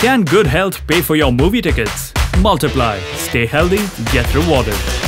Can good health pay for your movie tickets? Multiply. Stay healthy, get rewarded.